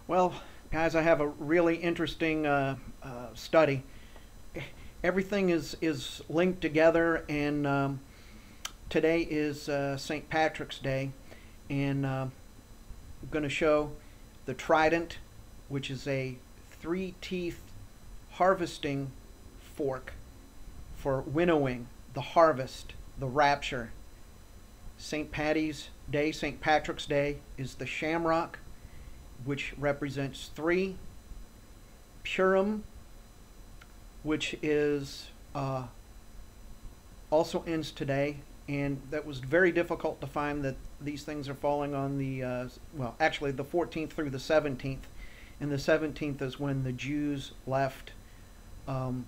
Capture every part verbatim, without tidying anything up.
Well, guys, I have a really interesting uh, uh, study. Everything is, is linked together, and um, today is uh, Saint Patrick's Day, and uh, I'm going to show the Trident, which is a three-teeth harvesting fork for winnowing, the harvest, the rapture. Saint Patty's Day, Saint Patrick's Day, is the shamrock, which represents three. Purim, which is uh, also ends today, and that was very difficult to find that these things are falling on the, uh, well, actually the fourteenth through the seventeenth, and the seventeenth is when the Jews left um,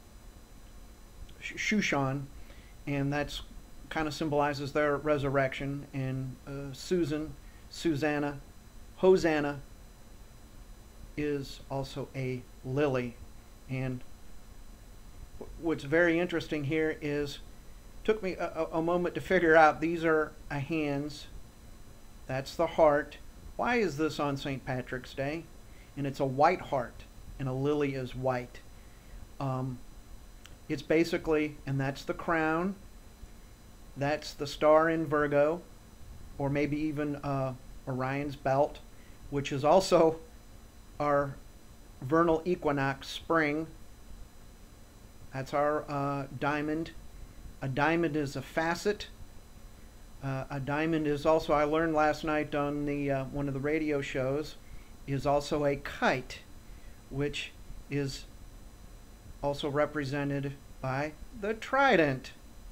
Shushan, and that's kind of symbolizes their resurrection. And uh, Susan, Susanna, Hosanna is also a lily. And what's very interesting here is, took me a, a moment to figure out, these are a hands, that's the heart. Why is this on Saint Patrick's Day? And it's a white heart, and a lily is white. Um, it's basically, and that's the crown, that's the star in Virgo, or maybe even uh, Orion's belt, which is also our vernal equinox, spring. That's our uh, diamond. A diamond is a facet. Uh, a diamond is also, I learned last night on the uh, one of the radio shows, is also a kite, which is also represented by the trident.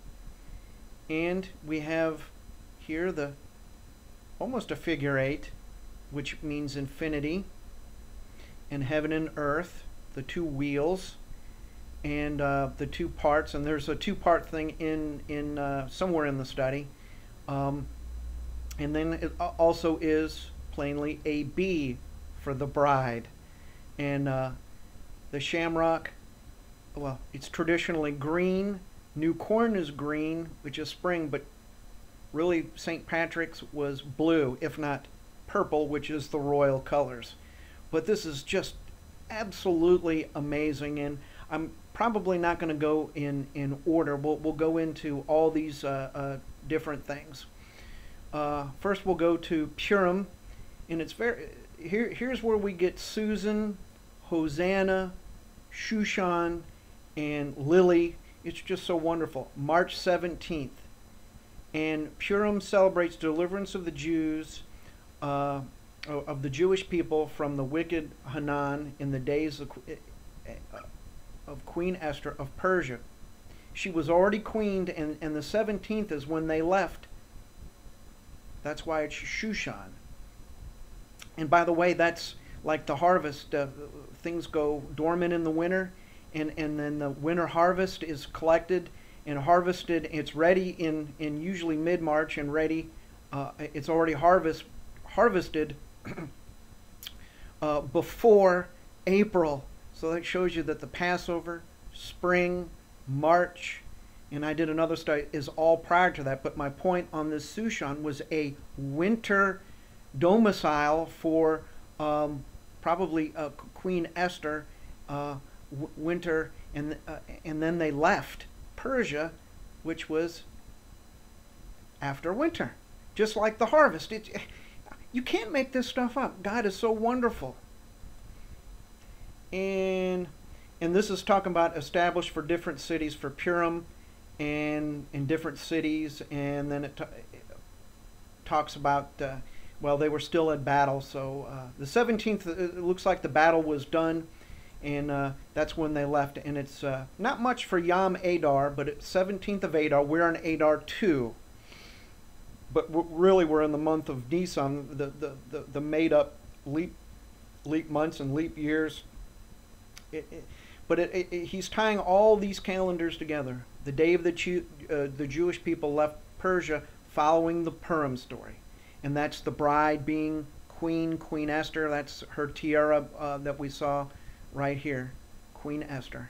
And we have here the almost a figure eight, which means infinity, and heaven and earth, the two wheels, and uh, the two parts. And there's a two-part thing in in uh, somewhere in the study. Um, and then it also is plainly a bee for the bride. And uh, the shamrock, well, it's traditionally green. New corn is green, which is spring, but really Saint Patrick's was blue, if not purple, which is the royal colors. But this is just absolutely amazing, and I'm probably not going to go in, in order. We'll, we'll go into all these uh, uh, different things. Uh, first we'll go to Purim, and it's very, here, here's where we get Susan, Hosanna, Shushan, and Lily. It's just so wonderful. March seventeenth. And Purim celebrates deliverance of the Jews, uh, of the Jewish people from the wicked Hanan in the days of, of Queen Esther of Persia. She was already queened, and, and the seventeenth is when they left. That's why it's Shushan. And by the way, that's like the harvest. Uh, things go dormant in the winter, and, and then the winter harvest is collected and harvested. It's ready in, in usually mid-March and ready. Uh, it's already harvest harvested uh, before April. So that shows you that the Passover, spring, March, and I did another study, is all prior to that. But my point on this Shushan was a winter domicile for um, probably uh, Queen Esther, uh, winter, and uh, and then they left Persia, which was after winter, just like the harvest. It, you can't make this stuff up. God is so wonderful. And and this is talking about established for different cities for Purim, and in different cities, and then it, it talks about uh, well, they were still in battle. So uh, the seventeenth, it looks like the battle was done, and uh, that's when they left. And it's uh, not much for Yom Adar, but it's seventeenth of Adar. We're on Adar two. But really, we're in the month of Nisan, the, the, the, the made-up leap, leap months and leap years. It, it, but it, it, it, he's tying all these calendars together. The day of the, Jew, uh, the Jewish people left Persia following the Purim story. And that's the bride being Queen, Queen Esther. That's her tiara uh, that we saw right here, Queen Esther.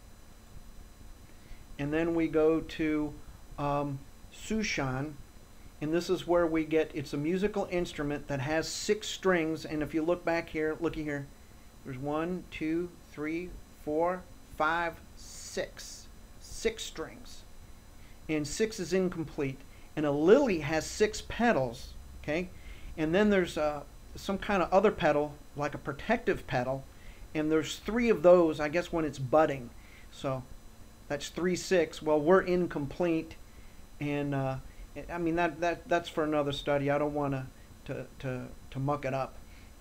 And then we go to um, Shushan, And this is where we get, it's a musical instrument that has six strings. And if you look back here, looky here, there's one, two, three, four, five, six. Six strings. And six is incomplete. And a lily has six petals, okay? And then there's uh, some kind of other petal, like a protective petal. And there's three of those, I guess, when it's budding. So that's three, six. Well, we're incomplete. And uh, I mean, that, that that's for another study. I don't want to to to to muck it up.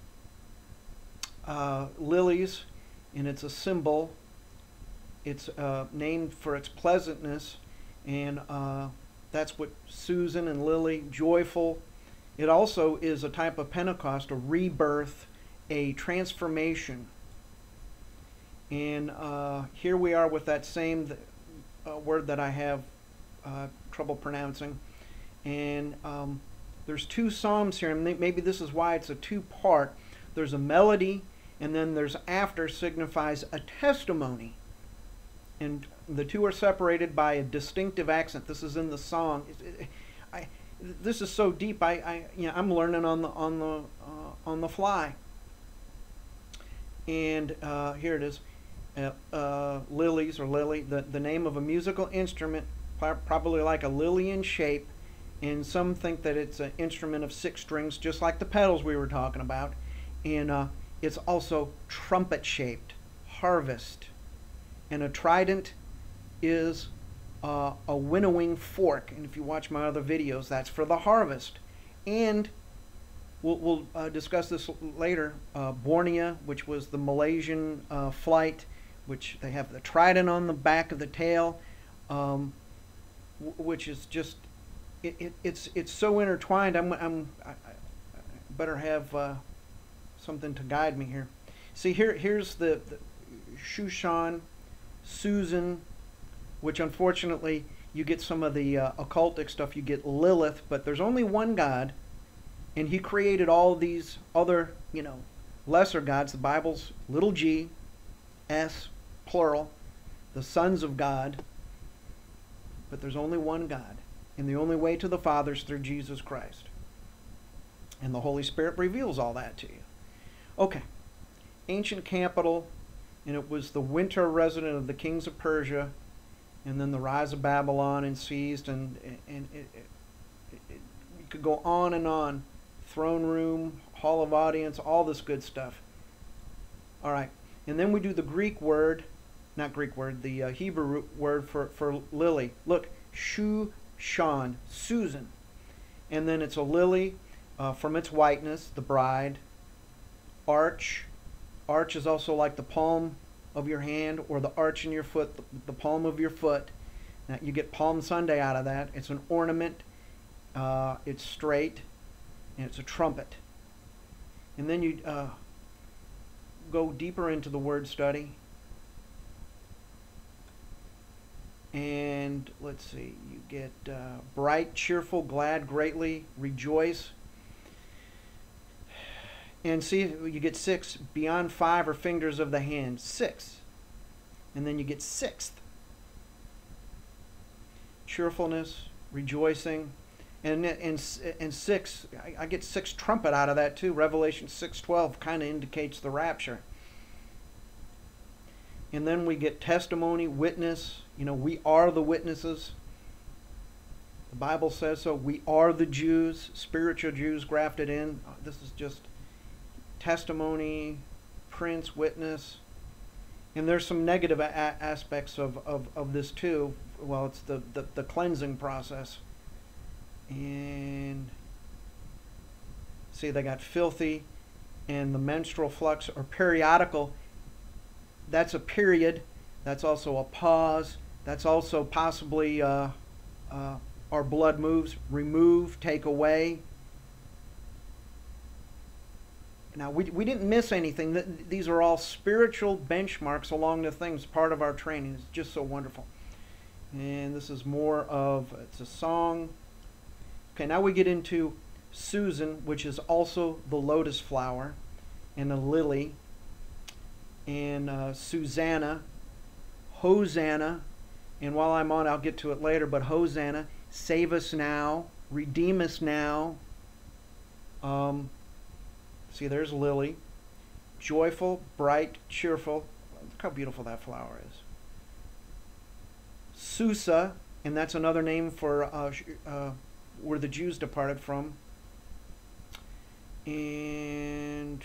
Uh, lilies, and it's a symbol. It's uh, named for its pleasantness, and uh, that's what Susan and Lily, joyful. It also is a type of Pentecost, a rebirth, a transformation. And uh, here we are with that same th uh, word that I have uh, trouble pronouncing. And um, there's two psalms here, and maybe this is why it's a two-part. There's a melody, and then there's after signifies a testimony. And the two are separated by a distinctive accent. This is in the song. It, it, I, this is so deep. I, I, you know, I'm learning on the on the uh, on the fly. And uh, here it is, uh, uh, lilies or lily. The the name of a musical instrument, probably like a lily in shape. And some think that it's an instrument of six strings, just like the pedals we were talking about. And uh, it's also trumpet-shaped, harvest. And a trident is uh, a winnowing fork. And if you watch my other videos, that's for the harvest. And we'll, we'll uh, discuss this later. Uh, Borneo, which was the Malaysian uh, flight, which they have the trident on the back of the tail, um, which is just... It, it, it's it's so intertwined. I'm I'm I, I better have uh, something to guide me here. See here here's the, the Shushan, Susan, which unfortunately you get some of the uh, occultic stuff. You get Lilith, but there's only one God, and He created all these other you know lesser gods. The Bible's little g, s, plural, the sons of God. But there's only one God. And the only way to the Father is through Jesus Christ. And the Holy Spirit reveals all that to you. Okay. Ancient capital, and it was the winter resident of the kings of Persia, and then the rise of Babylon and seized, and, and it, it, it, it, you could go on and on. Throne room, hall of audience, all this good stuff. All right. And then we do the Greek word, not Greek word, the uh, Hebrew word for, for lily. Look, shu. Sean, Susan, and then it's a lily uh, from its whiteness, the bride. Arch, arch is also like the palm of your hand or the arch in your foot, the, the palm of your foot. Now you get Palm Sunday out of that. It's an ornament, uh, it's straight, and it's a trumpet. And then you uh, go deeper into the word study. And let's see, you get uh, bright, cheerful, glad, greatly, rejoice. And see, you get six, beyond five are fingers of the hand, six. And then you get sixth. Cheerfulness, rejoicing. And, and, and six, I, I get six trumpet out of that too. Revelation six twelve kind of indicates the rapture. And then we get testimony, witness. You know, we are the witnesses. The Bible says so. We are the Jews, spiritual Jews grafted in. This is just testimony, prince, witness. And there's some negative a aspects of, of, of this too. Well, it's the, the, the cleansing process. And see, they got filthy, and the menstrual flux or periodical. That's a period. That's also a pause. That's also possibly uh, uh, our blood moves. Remove, take away. Now, we, we didn't miss anything. These are all spiritual benchmarks along the things, part of our training. It's just so wonderful. And this is more of, it's a song. Okay, now we get into Susan, which is also the lotus flower, and a lily. And uh, Susanna, Hosanna, and while I'm on, I'll get to it later, but Hosanna, save us now, Redeem us now. Um, see, there's lily. Joyful, bright, cheerful. Look how beautiful that flower is. Susa, and that's another name for uh, uh, where the Jews departed from. And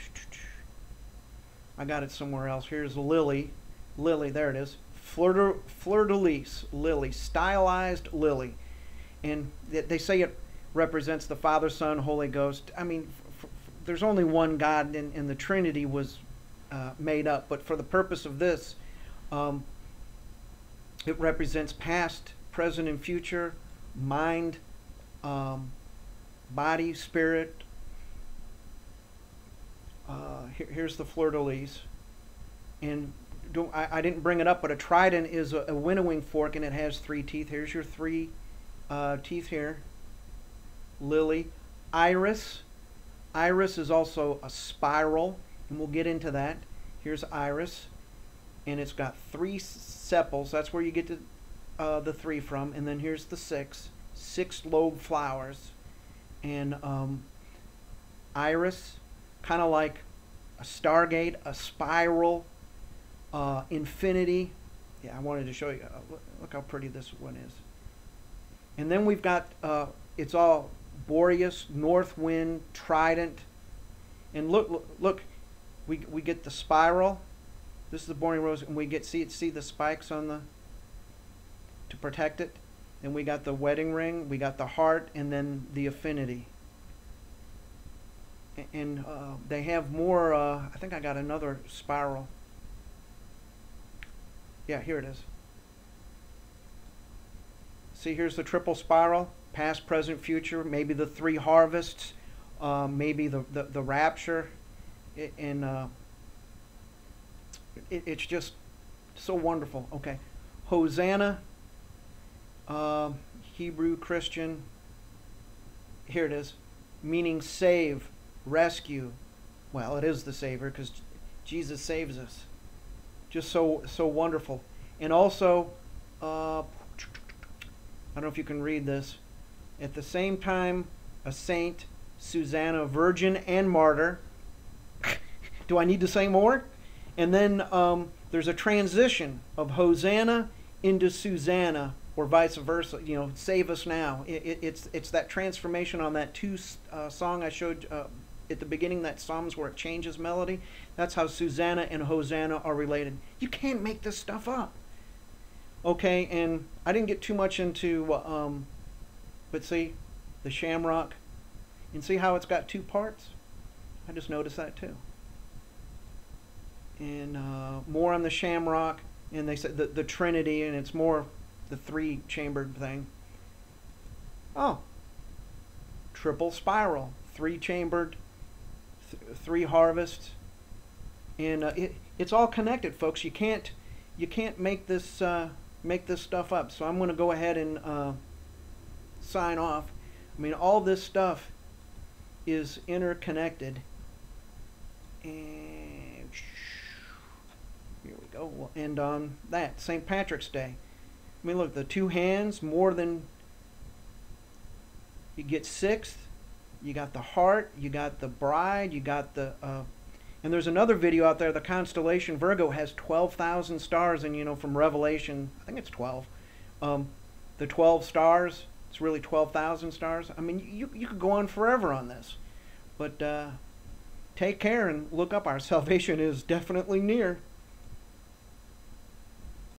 I got it somewhere else. Here's lily. Lily, there it is. Fleur de, Fleur-de-lis, lily, stylized lily. And they say it represents the Father, Son, Holy Ghost. I mean, f f there's only one God, and, and the Trinity was uh, made up. But for the purpose of this, um, it represents past, present, and future, mind, um, body, spirit. Uh, here, here's the Fleur-de-lis. And don't, I, I didn't bring it up, but a trident is a, a winnowing fork, and it has three teeth. Here's your three uh, teeth here. Lily. Iris. Iris is also a spiral, and we'll get into that. Here's iris, and it's got three sepals. That's where you get to, uh, the three from. And then here's the six. Six lobe flowers. And um, iris, kind of like a stargate, a spiral, uh, infinity. Yeah, I wanted to show you. Uh, look, look how pretty this one is. And then we've got, uh, it's all Boreas, North Wind, Trident. And look, look, look, we, we get the spiral. This is the Borneo rose, and we get, see, see the spikes on the, to protect it. And we got the wedding ring, we got the heart, and then the affinity. And uh, they have more, uh, I think I got another spiral. Yeah, here it is. See, here's the triple spiral, past, present, future, maybe the three harvests, uh, maybe the, the, the rapture. It, and uh, it, it's just so wonderful. Okay, Hosanna, uh, Hebrew, Christian, here it is, meaning save, rescue. Well, it is the Savior because Jesus saves us. Just so so wonderful. And also, uh, I don't know if you can read this. At the same time, a saint, Susanna, virgin and martyr. Do I need to say more? And then um, there's a transition of Hosanna into Susanna, or vice versa. You know, save us now. It, it, it's it's that transformation on that two uh, song I showed uh, at the beginning, that Psalms where it changes melody. That's how Susanna and Hosanna are related. You can't make this stuff up. Okay, and I didn't get too much into, um, but see, the shamrock, and see how it's got two parts? I just noticed that too. And uh, more on the shamrock, and they said the, the Trinity, and it's more the three-chambered thing. Oh, triple spiral, three-chambered, th three harvests, and uh, it, it's all connected, folks. You can't you can't make this uh, make this stuff up. So I'm going to go ahead and uh, sign off. I mean, all this stuff is interconnected, and here we go. We'll end on that. Saint Patrick's Day. I mean, look, the two hands, more than, you get sixth, you got the heart, you got the bride, you got the, uh, and there's another video out there, the constellation Virgo has twelve thousand stars, and you know, from Revelation, I think it's twelve, um, the twelve stars, it's really twelve thousand stars. I mean, you, you could go on forever on this, but uh, take care and look up. Our salvation is definitely near.